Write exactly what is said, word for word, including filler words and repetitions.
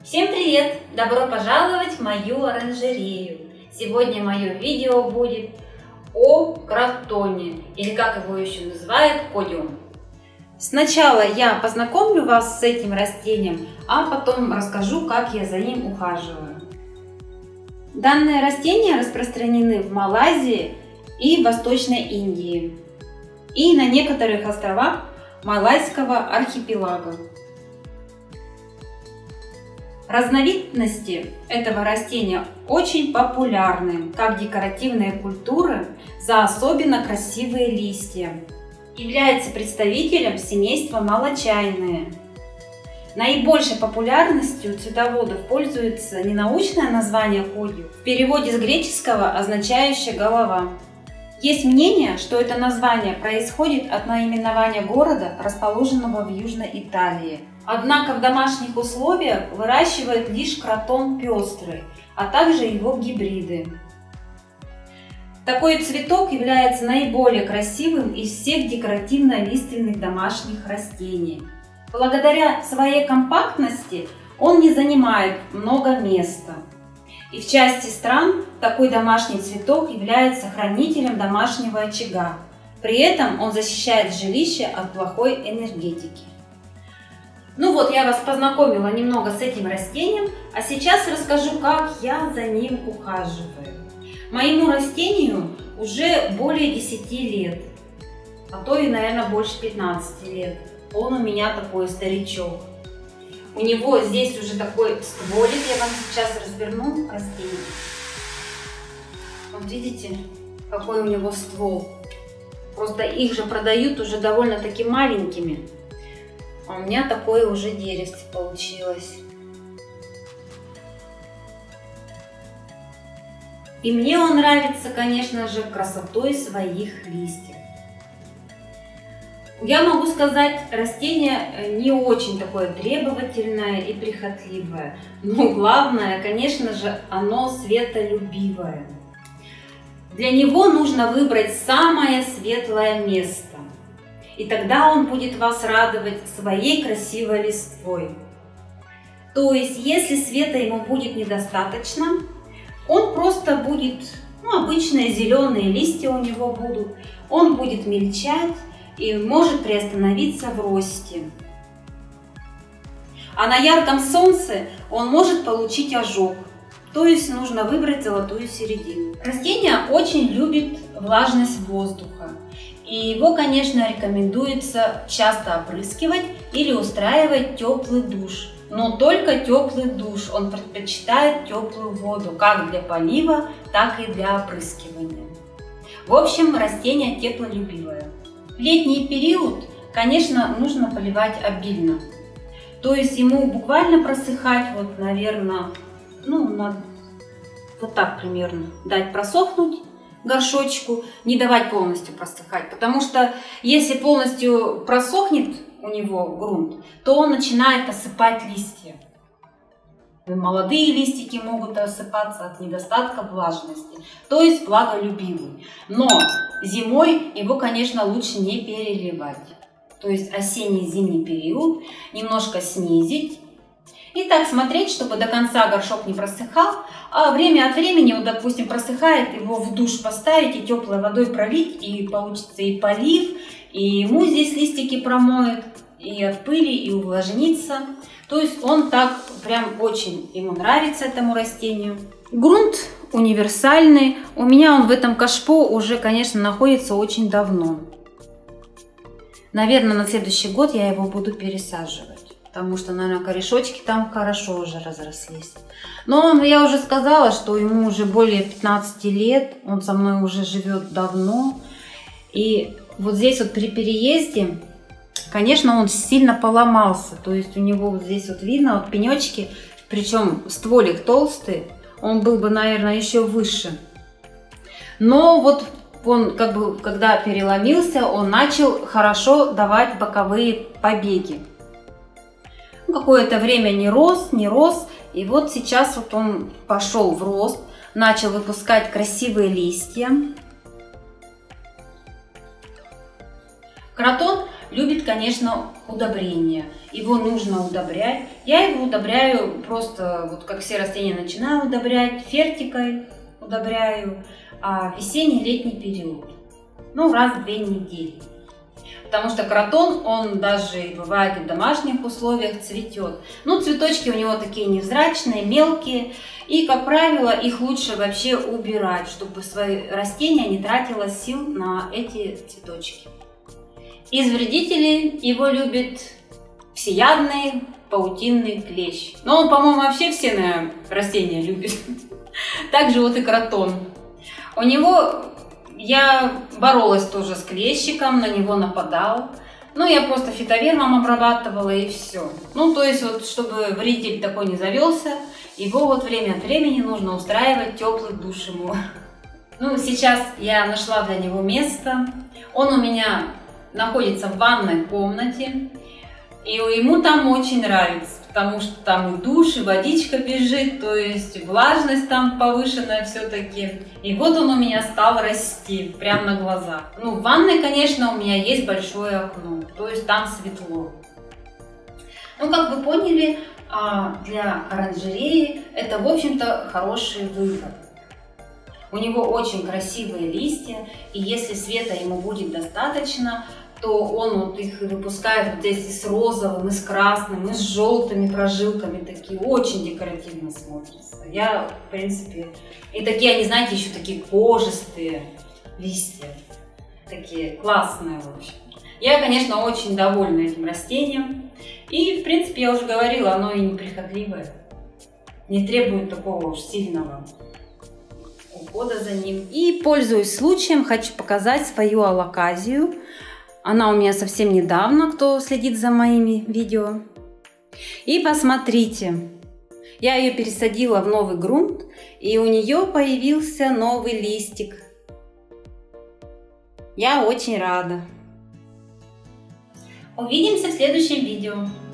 Всем привет! Добро пожаловать в мою оранжерею! Сегодня мое видео будет о кротоне, или как его еще называют, подиум. Сначала я познакомлю вас с этим растением, а потом расскажу, как я за ним ухаживаю. Данные растения распространены в Малайзии и Восточной Индии и на некоторых островах Малайского архипелага. Разновидности этого растения очень популярны как декоративные культуры за особенно красивые листья. Является представителем семейства молочайные. Наибольшей популярностью у цветоводов пользуется ненаучное название подиум, в переводе с греческого означающее голова. Есть мнение, что это название происходит от наименования города, расположенного в Южной Италии. Однако в домашних условиях выращивают лишь кротон пестрый, а также его гибриды. Такой цветок является наиболее красивым из всех декоративно-лиственных домашних растений. Благодаря своей компактности он не занимает много места. И в части стран такой домашний цветок является хранителем домашнего очага. При этом он защищает жилище от плохой энергетики. Ну вот, я вас познакомила немного с этим растением, а сейчас расскажу, как я за ним ухаживаю. Моему растению уже более десяти лет, а то и, наверное, больше пятнадцати лет. Он у меня такой старичок. У него здесь уже такой стволик, я вам сейчас разверну растение. Вот видите, какой у него ствол. Просто их же продают уже довольно-таки маленькими. А у меня такое уже деревце получилось. И мне он нравится, конечно же, красотой своих листьев. Я могу сказать, растение не очень такое требовательное и прихотливое. Но главное, конечно же, оно светолюбивое. Для него нужно выбрать самое светлое место. И тогда он будет вас радовать своей красивой листвой. То есть, если света ему будет недостаточно, он просто будет, ну, обычные зеленые листья у него будут, он будет мельчать и может приостановиться в росте. А на ярком солнце он может получить ожог, то есть нужно выбрать золотую середину. Растение очень любит влажность воздуха, и его, конечно, рекомендуется часто опрыскивать или устраивать теплый душ. Но только теплый душ, он предпочитает теплую воду, как для полива, так и для опрыскивания. В общем, растение теплолюбивое. В летний период, конечно, нужно поливать обильно. То есть ему буквально просыхать, вот, наверное, ну, на, вот так примерно, дать просохнуть горшочку, не давать полностью просыхать. Потому что если полностью просохнет у него грунт, то он начинает осыпать листья. Молодые листики могут осыпаться от недостатка влажности, то есть влаголюбивый. Но зимой его, конечно, лучше не переливать. То есть осенний-зимний период немножко снизить. И так смотреть, чтобы до конца горшок не просыхал, а время от времени, вот, допустим, просыхает, его в душ поставить и теплой водой пролить, и получится и полив, и ему здесь листики промоет, и от пыли, и увлажнится. То есть он так прям очень ему нравится, этому растению. Грунт универсальный. У меня он в этом кашпо уже, конечно, находится очень давно. Наверное, на следующий год я его буду пересаживать. Потому что, наверное, корешочки там хорошо уже разрослись. Но он, я уже сказала, что ему уже более пятнадцати лет. Он со мной уже живет давно. И вот здесь вот при переезде, конечно, он сильно поломался. То есть у него вот здесь вот видно вот пенечки, причем стволик толстый. Он был бы, наверное, еще выше. Но вот он, как бы, когда переломился, он начал хорошо давать боковые побеги. Какое-то время не рос, не рос. И вот сейчас вот он пошел в рост, начал выпускать красивые листья. Кротон любит, конечно, удобрения. Его нужно удобрять. Я его удобряю просто, вот как все растения, начинаю удобрять фертикой, удобряю, а весенний-летний период. Ну, раз в две недели. Потому что кротон, он даже бывает и в домашних условиях цветет. Ну, цветочки у него такие невзрачные, мелкие. И, как правило, их лучше вообще убирать, чтобы свои растения не тратило сил на эти цветочки. Из вредителей его любит всеядный паутинный клещ. Но он, по-моему, вообще все, наверное, растения любит. Также вот и кротон. У него... Я боролась тоже с клещиком, на него нападал. Ну, я просто фитовермом обрабатывала и все. Ну, то есть, вот, чтобы вредитель такой не завелся, его вот время от времени нужно устраивать теплый душ ему. Ну, сейчас я нашла для него место. Он у меня находится в ванной комнате. И ему там очень нравится, потому что там и душ, и водичка бежит, то есть влажность там повышенная все-таки. И вот он у меня стал расти прямо на глазах. Ну, в ванной, конечно, у меня есть большое окно, то есть там светло. Ну, как вы поняли, для оранжереи это, в общем-то, хороший выбор. У него очень красивые листья, и если света ему будет достаточно, то он вот их выпускает вот здесь и с розовым, и с красным, и с желтыми прожилками, такие очень декоративно смотрятся. Я, в принципе, и такие, они, знаете, еще такие кожистые листья, такие классные, в общем. Я, конечно, очень довольна этим растением, и, в принципе, я уже говорила, оно и неприхотливое, не требует такого уж сильного ухода за ним. И, пользуясь случаем, хочу показать свою алоказию. Она у меня совсем недавно, кто следит за моими видео. И посмотрите, я ее пересадила в новый грунт, и у нее появился новый листик. Я очень рада. Увидимся в следующем видео.